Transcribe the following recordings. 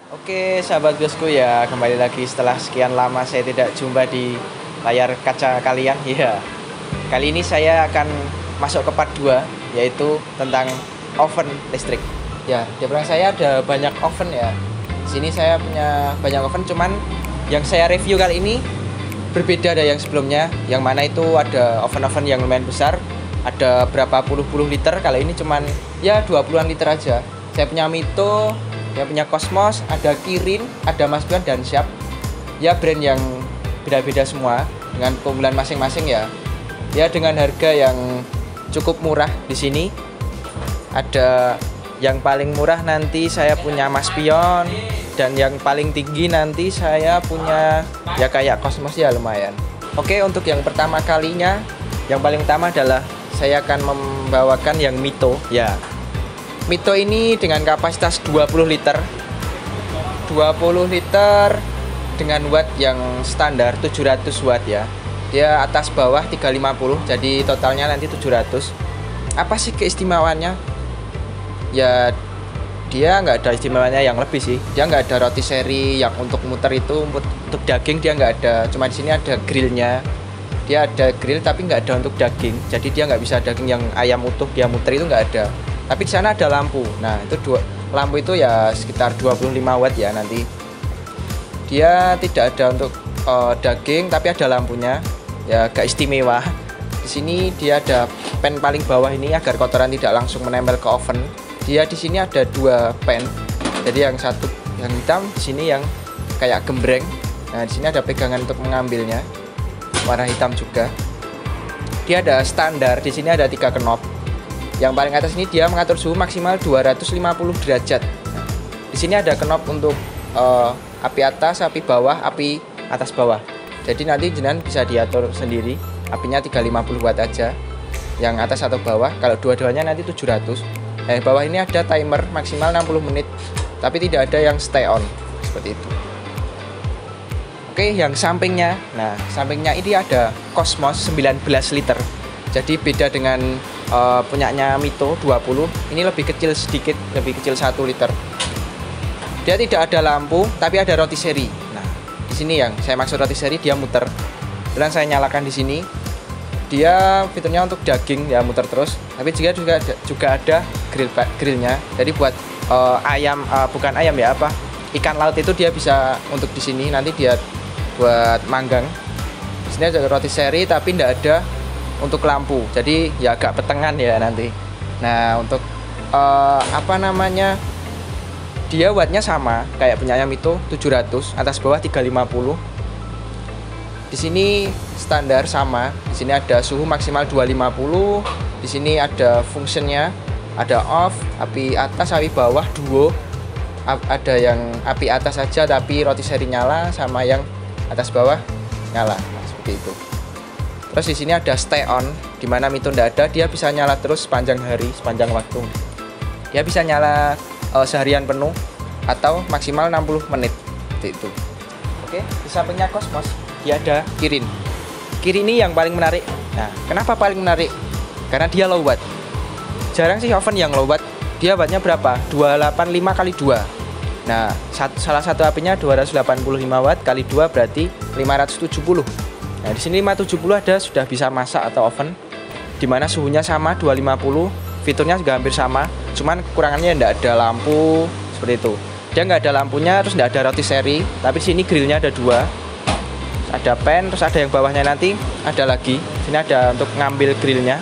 Oke, sahabat bosku ya, kembali lagi setelah sekian lama saya tidak jumpa di layar kaca kalian. Ya, kali ini saya akan masuk ke part 2, yaitu tentang oven listrik. Ya, di belakang saya ada banyak oven ya. Di sini saya punya banyak oven, cuman yang saya review kali ini berbeda dari yang sebelumnya. Yang mana itu ada oven-oven yang lumayan besar, ada berapa puluh liter. Kali ini cuman ya 20-an liter aja. Saya punya Mito, yang punya Cosmos, ada Kirin, ada Maspion dan Sharp. Ya, brand yang beda-beda semua dengan keunggulan masing-masing ya. Ya, dengan harga yang cukup murah di sini. Ada yang paling murah nanti saya punya Maspion, dan yang paling tinggi nanti saya punya ya kayak Cosmos ya, lumayan. Oke, untuk yang pertama kalinya, yang paling utama adalah saya akan membawakan yang Mito ya. Mito ini dengan kapasitas 20 liter dengan watt yang standar 700 watt ya. Dia atas bawah 350, jadi totalnya nanti 700. Apa sih keistimewaannya? Ya, dia nggak ada istimewanya yang lebih sih. Dia nggak ada roti seri yang untuk muter itu, untuk daging dia nggak ada. Cuma di sini ada grillnya. Dia ada grill tapi nggak ada untuk daging. Jadi dia nggak bisa daging yang ayam utuh dia muter itu nggak ada. Tapi di sana ada lampu. Nah, itu lampu itu ya sekitar 25 watt ya nanti. Dia tidak ada untuk daging tapi ada lampunya. Ya agak istimewa. Di sini dia ada pen paling bawah ini agar kotoran tidak langsung menempel ke oven. Dia di sini ada dua pen. Jadi yang satu yang hitam, di sini yang kayak gembreng. Nah, di sini ada pegangan untuk mengambilnya. Warna hitam juga. Dia ada standar. Di sini ada 3 knob. Yang paling atas ini dia mengatur suhu maksimal 250 derajat. Nah, di sini ada knob untuk api atas, api bawah, api atas bawah. Jadi nanti jenengan bisa diatur sendiri. Apinya 350 watt aja. Yang atas atau bawah. Kalau dua-duanya nanti 700. Nah, yang bawah ini ada timer maksimal 60 menit. Tapi tidak ada yang stay on. Seperti itu. Oke, yang sampingnya. Nah, sampingnya ini ada Cosmos 19 liter. Jadi beda dengan punyanya Mito 20, ini lebih kecil sedikit, lebih kecil 1 liter. Dia tidak ada lampu, tapi ada roti seri. Nah, di sini yang saya maksud roti seri, dia muter. Dan saya nyalakan di sini. Dia fiturnya untuk daging ya, muter terus. Tapi juga ada grillnya. Jadi buat ayam, bukan ayam ya, ikan laut itu dia bisa untuk di sini. Nanti dia buat manggang. Di sini ada roti seri, tapi tidak ada untuk lampu, jadi ya agak petengan ya nanti. Nah, untuk dia wattnya sama kayak punyanya Mito 700, atas bawah 350. Di sini standar sama. Di sini ada suhu maksimal 250. Di sini ada functionnya, ada off, api atas, api bawah, duo. Ada yang api atas saja tapi roti seri nyala, sama yang atas bawah nyala. Nah, seperti itu. Terus di sini ada stay on, di mana Mito tidak ada, dia bisa nyala terus sepanjang hari, sepanjang waktu. Dia bisa nyala seharian penuh atau maksimal 60 menit. Seperti itu. Oke, di sampingnya Cosmos, dia ada Kirin. Kirin ini yang paling menarik. Nah, kenapa paling menarik? Karena dia low watt. Jarang sih oven yang low watt. Dia wattnya berapa? 285 kali 2. Nah, salah satu apinya 285 watt kali 2 berarti 570. Nah, di sini 570 ada sudah bisa masak atau oven, dimana suhunya sama 250, fiturnya juga hampir sama, cuman kekurangannya tidak ada lampu seperti itu. Dia nggak ada lampunya, terus tidak ada roti seri, tapi di sini grillnya ada 2, ada pen, terus ada yang bawahnya nanti ada lagi. Sini ada untuk ngambil grillnya.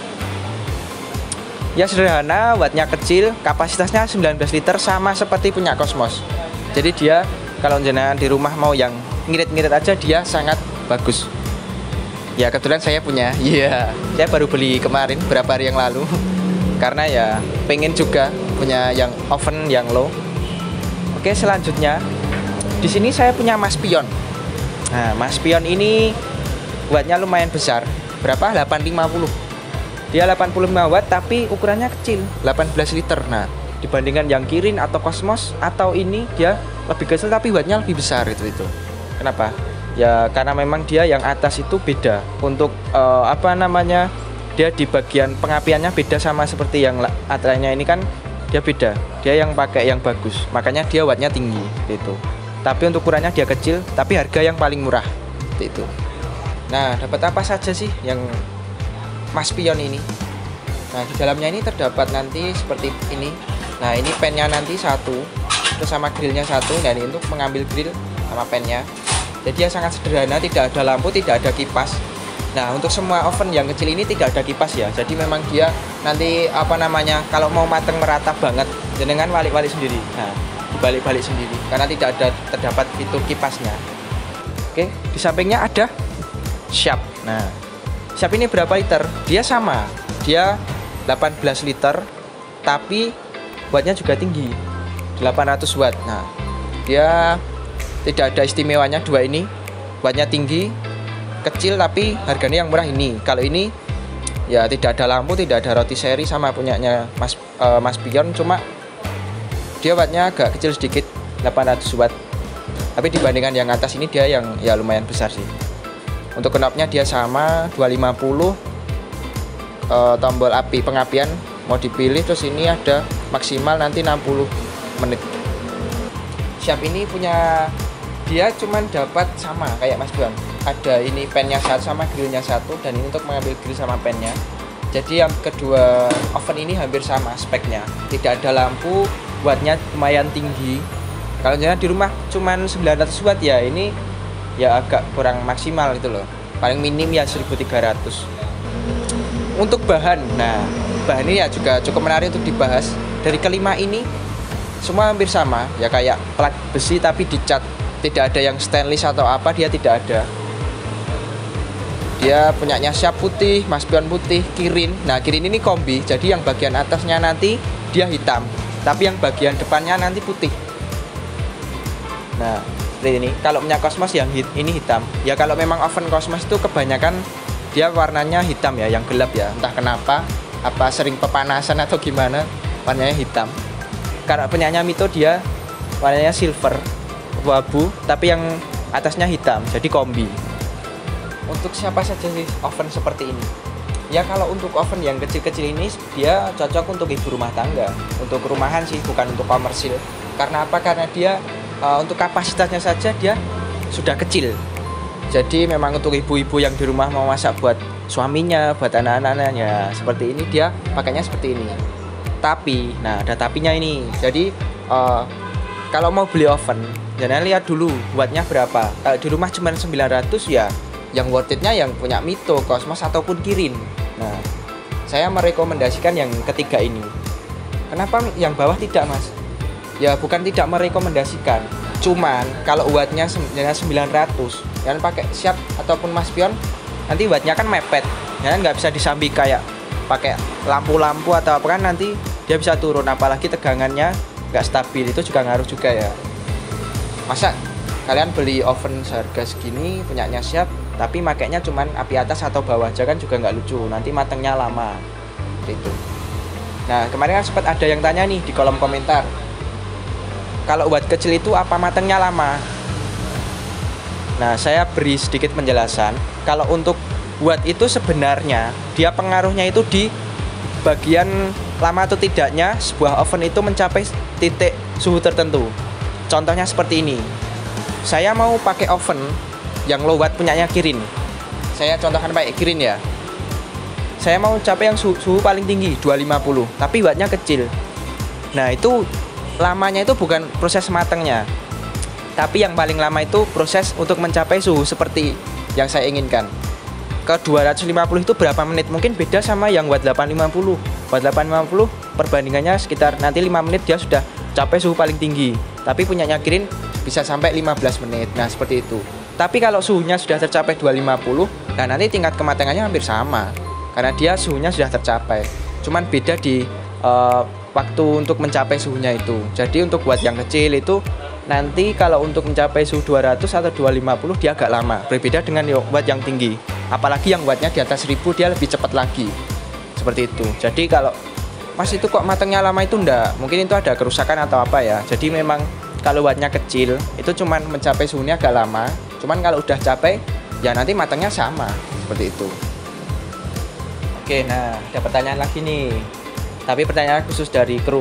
Ya sederhana, wattnya kecil, kapasitasnya 19 liter sama seperti punya Cosmos. Jadi dia kalau jenengan di rumah mau yang ngirit-ngirit aja, dia sangat bagus. Ya kebetulan saya punya, saya baru beli kemarin beberapa hari yang lalu. Karena ya pengen juga punya yang oven yang low. Oke, selanjutnya di sini saya punya Maspion. Nah, Maspion ini wattnya lumayan besar. Berapa? 850. Dia 85 watt tapi ukurannya kecil, 18 liter. Nah, dibandingkan yang Kirin atau Cosmos atau ini, dia lebih kecil tapi wattnya lebih besar itu. Kenapa? Ya karena memang dia yang atas itu beda. Untuk dia di bagian pengapiannya beda sama seperti yang lainnya. Ini kan dia beda. Dia yang pakai yang bagus, makanya dia wattnya tinggi itu. Tapi untuk ukurannya dia kecil, tapi harga yang paling murah itu. Nah, dapat apa saja sih yang Mas Pion ini? Nah, di dalamnya ini terdapat nanti seperti ini. Nah, ini pennya nanti satu, terus sama grillnya satu. Dan ini untuk mengambil grill sama pennya. Jadi dia sangat sederhana, tidak ada lampu, tidak ada kipas. Nah, untuk semua oven yang kecil ini tidak ada kipas ya. Jadi memang dia nanti apa namanya, kalau mau mateng merata banget, jenengan walik-walik sendiri. Nah, dibalik-balik sendiri karena tidak ada terdapat fitur kipasnya. Oke, di sampingnya ada Sharp. Nah, Sharp ini berapa liter? Dia sama, dia 18 liter, tapi wattnya juga tinggi, 800 watt. Nah, dia tidak ada istimewanya dua ini, wattnya tinggi, kecil, tapi harganya yang murah ini. Kalau ini ya tidak ada lampu, tidak ada roti seri sama punyanya Mas Pion, cuma dia wattnya agak kecil sedikit, 800 watt. Tapi dibandingkan yang atas ini dia yang ya lumayan besar sih. Untuk knobnya dia sama 250, tombol api pengapian mau dipilih, terus ini ada maksimal nanti 60 menit. Sharp ini punya dia cuman dapat sama kayak Mas Pion. Ada ini pennya satu sama grillnya satu, dan ini untuk mengambil grill sama pennya. Jadi yang kedua oven ini hampir sama speknya, tidak ada lampu, wattnya lumayan tinggi. Kalau jangan di rumah cuman 900 watt ya, ini ya agak kurang maksimal itu loh, paling minim ya 1300. Untuk bahan, nah bahan ini ya juga cukup menarik untuk dibahas. Dari kelima ini semua hampir sama ya, kayak plat besi tapi dicat, tidak ada yang stainless atau apa, dia tidak ada. Dia punyanya Sharp putih, Mas Pion putih, Kirin. Nah, Kirin ini kombi, jadi yang bagian atasnya nanti dia hitam, tapi yang bagian depannya nanti putih. Nah, seperti ini. Kalau punya Cosmos yang ini hitam. Ya kalau memang oven Cosmos itu kebanyakan dia warnanya hitam ya, yang gelap ya. Entah kenapa, apa sering pepanasan atau gimana, warnanya hitam. Kalau punyanya Mito dia warnanya silver, abu-abu, tapi yang atasnya hitam, jadi kombi. Untuk siapa saja sih oven seperti ini? Ya kalau untuk oven yang kecil-kecil ini dia cocok untuk ibu rumah tangga, untuk rumahan sih, bukan untuk komersil. Karena apa? Karena dia untuk kapasitasnya saja dia sudah kecil. Jadi memang untuk ibu-ibu yang di rumah mau masak buat suaminya, buat anak-anaknya, seperti ini dia pakainya seperti ini. Tapi, nah ada tapinya ini. Jadi kalau mau beli oven, jangan lihat dulu wattnya berapa. Kalau di rumah cuma 900 ya, yang worth it-nya yang punya Mito, Cosmos ataupun Kirin. Nah, saya merekomendasikan yang ketiga ini. Kenapa yang bawah tidak, Mas? Ya bukan tidak merekomendasikan, cuman kalau wattnya 900, jangan pakai Sharp ataupun Mas Pion, nanti wattnya kan mepet, ya nggak bisa disambi kayak pakai lampu-lampu atau apa, kan nanti dia bisa turun, apalagi tegangannya nggak stabil, itu juga ngaruh juga ya. Masa kalian beli oven seharga segini punyanya Sharp, tapi makainya cuman api atas atau bawah aja, kan juga nggak lucu, nanti matangnya lama itu. Nah kemarin kan sempat ada yang tanya nih di kolom komentar, kalau watt kecil itu apa matangnya lama? Nah, saya beri sedikit penjelasan. Kalau untuk watt itu sebenarnya dia pengaruhnya itu di bagian lama atau tidaknya sebuah oven itu mencapai titik suhu tertentu. Contohnya seperti ini. Saya mau pakai oven yang low watt punyanya Kirin. Saya contohkan pakai Kirin ya. Saya mau capai yang suhu paling tinggi 250, tapi wattnya kecil. Nah, itu lamanya itu bukan proses matangnya, tapi yang paling lama itu proses untuk mencapai suhu seperti yang saya inginkan. Ke 250 itu berapa menit? Mungkin beda sama yang watt 850. Watt 850 perbandingannya sekitar nanti 5 menit dia sudah capai suhu paling tinggi. Tapi punyanya Kirin bisa sampai 15 menit. Nah, seperti itu. Tapi kalau suhunya sudah tercapai 250, nah nanti tingkat kematangannya hampir sama. Karena dia suhunya sudah tercapai. Cuman beda di waktu untuk mencapai suhunya itu. Jadi untuk watt yang kecil itu nanti kalau untuk mencapai suhu 200 atau 250 dia agak lama, berbeda dengan watt yang tinggi. Apalagi yang wattnya di atas 1000 dia lebih cepat lagi. Seperti itu. Jadi kalau Mas itu kok matangnya lama, itu enggak, mungkin itu ada kerusakan atau apa ya. Jadi memang kalau wattnya kecil itu cuman mencapai suhunya agak lama. Cuman kalau udah capai ya nanti matangnya sama. Seperti itu. Oke, nah ada pertanyaan lagi nih. Tapi pertanyaan khusus dari kru.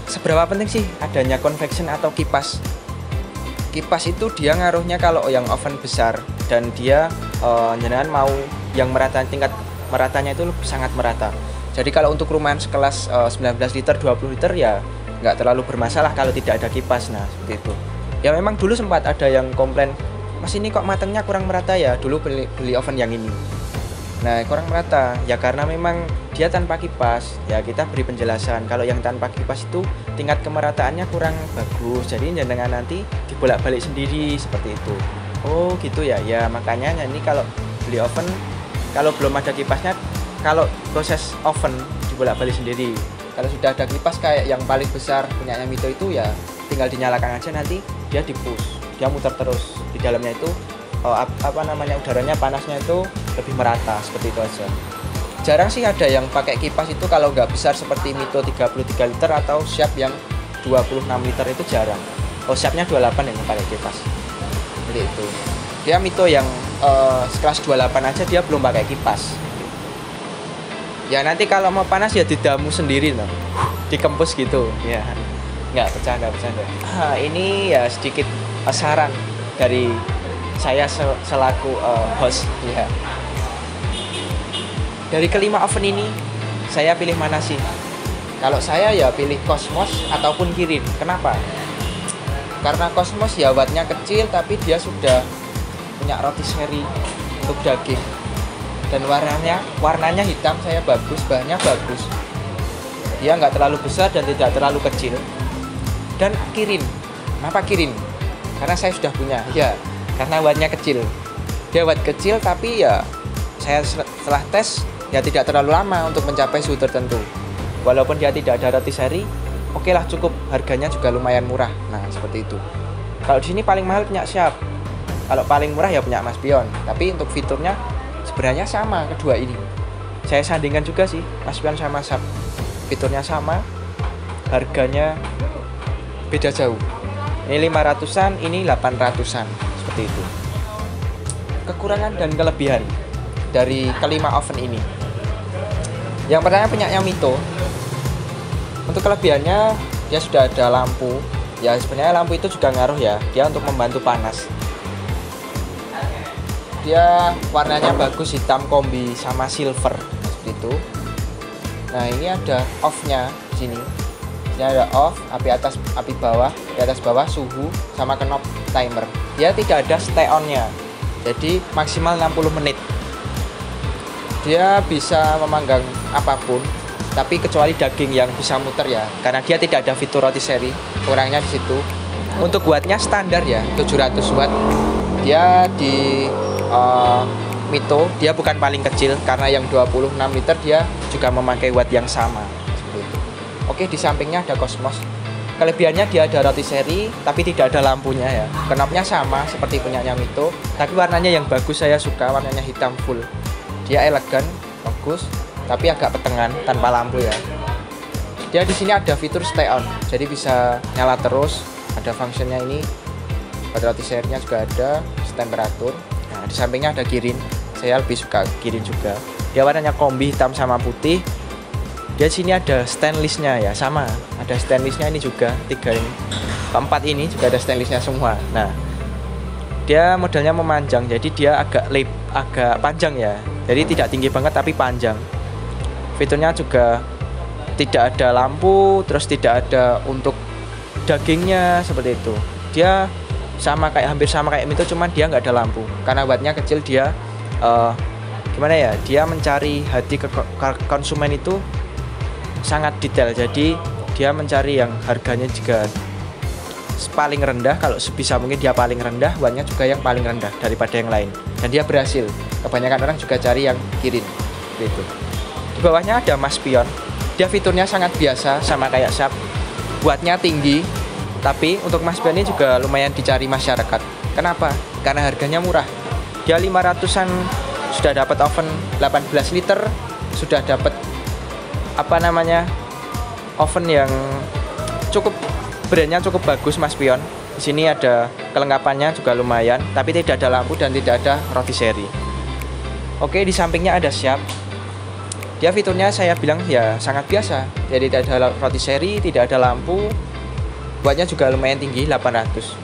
seberapa penting sih adanya convection atau kipas? Kipas itu dia ngaruhnya kalau yang oven besar dan dia jenengan mau yang merata, tingkat meratanya itu sangat merata. Jadi kalau untuk rumahan sekelas 19 liter 20 liter ya nggak terlalu bermasalah kalau tidak ada kipas. Nah seperti itu ya. Memang dulu sempat ada yang komplain, mas ini kok matangnya kurang merata ya, dulu beli oven yang ini. Nah kurang merata ya karena memang dia tanpa kipas. Ya kita beri penjelasan kalau yang tanpa kipas itu tingkat kemerataannya kurang bagus, jadi jangan nanti dibolak-balik sendiri seperti itu. Oh gitu ya. Ya makanya ini kalau beli oven kalau belum ada kipasnya, kalau proses oven dibolak-balik sendiri. Kalau sudah ada kipas kayak yang paling besar punyanya Mito itu ya tinggal dinyalakan aja, nanti dia di-push, dia muter terus di dalamnya itu udaranya panasnya itu lebih merata seperti itu aja. Jarang sih ada yang pakai kipas itu kalau nggak besar seperti Mito 33 liter atau Sharp yang 26 liter itu jarang. Oh Sharpnya 28 yang pakai kipas seperti itu. Dia Mito yang sekelas 28 aja dia belum pakai kipas. Ya nanti kalau mau panas ya didamu sendiri loh, dikempus gitu ya. Nggak, bercanda. Ini ya sedikit saran dari saya selaku host ya. Dari kelima oven ini saya pilih mana sih? Kalau saya ya pilih Cosmos ataupun Kirin. Kenapa? Karena Cosmos ya wattnya kecil tapi dia sudah punya roti seri untuk daging. Dan warnanya hitam, saya bagus, bahannya bagus. Dia nggak terlalu besar dan tidak terlalu kecil. Dan Kirin, kenapa Kirin? Karena saya sudah punya, ya karena wattnya kecil. Dia watt kecil tapi ya saya setelah tes ya tidak terlalu lama untuk mencapai suhu tertentu. Walaupun dia tidak ada roti seri, oke lah cukup, harganya juga lumayan murah. Nah seperti itu. Kalau di sini paling mahal punya Sharp, kalau paling murah ya punya Mas Pion. Tapi untuk fiturnya sebenarnya sama kedua ini. Saya sandingkan juga sih Mas Pion sama Sharp. Fiturnya sama, harganya beda jauh. Ini 500-an, ini 800-an. Seperti itu. Kekurangan dan kelebihan dari kelima oven ini. Yang pertama punyanya Mito. Untuk kelebihannya dia sudah ada lampu. Ya sebenarnya lampu itu juga ngaruh ya. Dia untuk membantu panas. Dia warnanya bagus, hitam kombi sama silver seperti itu. Nah ini ada off-nya di sini. Ini ada off, api atas, api bawah, di atas bawah suhu sama knob timer. Dia tidak ada stay on-nya. Jadi maksimal 60 menit. Dia bisa memanggang apapun, tapi kecuali daging yang bisa muter ya, karena dia tidak ada fitur roti seri. Kurangnya di situ. Untuk wattnya standar ya, 700 watt. Dia di Mito dia bukan paling kecil karena yang 26 liter dia juga memakai watt yang sama seperti itu. Oke, di sampingnya ada Cosmos. Kelebihannya dia ada roti seri tapi tidak ada lampunya ya. Knobnya sama seperti punyanya Mito, tapi warnanya yang bagus, saya suka warnanya hitam full. Dia elegan, bagus, tapi agak petengan tanpa lampu ya. Dia di sini ada fitur stay on, jadi bisa nyala terus. Ada fungsinya ini. Pada roti serinya juga ada temperatur. Nah, di sampingnya ada Kirin. Saya lebih suka Kirin juga. Dia warnanya kombi hitam sama putih. Dia sini ada stainlessnya ya, sama. Ada stainlessnya ini juga, 3 ini. Keempat ini juga ada stainlessnya semua. Nah, dia modelnya memanjang, jadi dia agak panjang ya. Jadi tidak tinggi banget tapi panjang. Fiturnya juga tidak ada lampu, terus tidak ada untuk dagingnya seperti itu. Dia hampir sama kayak Mito, cuman dia nggak ada lampu. Karena wattnya kecil, dia gimana ya? Dia mencari hati konsumen itu sangat detail. Jadi dia mencari yang harganya juga paling rendah. Kalau sebisa mungkin dia paling rendah, wattnya juga yang paling rendah daripada yang lain. Dan dia berhasil. Kebanyakan orang juga cari yang Kirin gitu. Di bawahnya ada Mas Pion. Dia fiturnya sangat biasa sama kayak Sharp. Wattnya tinggi, tapi untuk Mas Pion ini juga lumayan dicari masyarakat. Kenapa? Karena harganya murah. Dia 500-an sudah dapat oven 18 liter, sudah dapat oven yang brandnya cukup bagus Mas Pion. Di sini ada kelengkapannya juga lumayan, tapi tidak ada lampu dan tidak ada roti seri. Oke, di sampingnya ada Sharp. Dia fiturnya saya bilang ya sangat biasa. Jadi tidak ada rotisserie, tidak ada lampu. Wattnya juga lumayan tinggi, 800.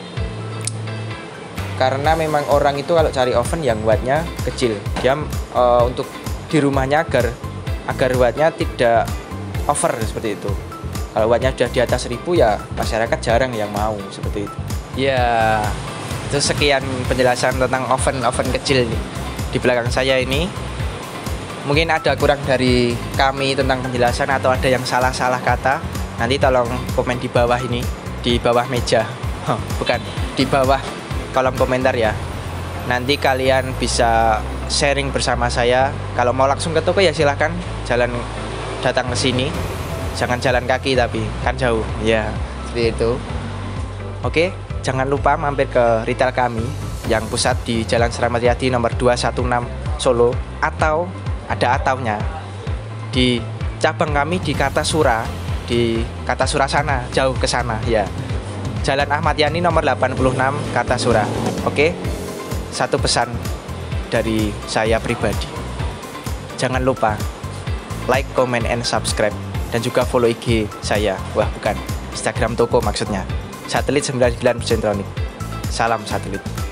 Karena memang orang itu kalau cari oven yang wattnya kecil, dia untuk di rumahnya agar wattnya tidak over seperti itu. Kalau wattnya sudah di atas 1000 ya masyarakat jarang yang mau seperti itu. Ya, itu sekian penjelasan tentang oven kecil di belakang saya ini. Mungkin ada kurang dari kami tentang penjelasan atau ada yang salah-salah kata, nanti tolong komen di bawah ini, di bawah meja. Bukan, di bawah kolom komentar ya. Nanti kalian bisa sharing bersama saya. Kalau mau langsung ke toko ya silahkan datang ke sini. Jangan jalan kaki tapi kan jauh. Ya, seperti itu. Oke, jangan lupa mampir ke retail kami yang pusat di Jalan Slamet Riyadi nomor 216 Solo, atau ada ataunya di cabang kami di Kartasura, sana, jauh ke sana ya. Jalan Ahmad Yani nomor 86 Kartasura. Oke. Satu pesan dari saya pribadi. Jangan lupa like, comment, and subscribe, dan juga follow IG saya. Wah, bukan, Instagram toko maksudnya. Satelit 99 Centronic. Salam satelit.